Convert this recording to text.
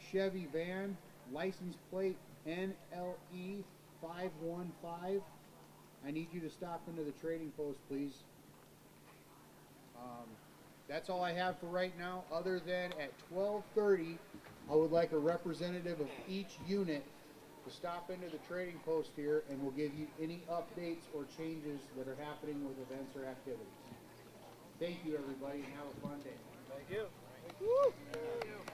Chevy van, license plate NLE 515. I need you to stop into the trading post, please. That's all I have for right now, other than at 12:30, I would like a representative of each unit to stop into the trading post here, and we'll give you any updates or changes that are happening with events or activities. Thank you, everybody, and have a fun day. Thank you. Woo. Thank you.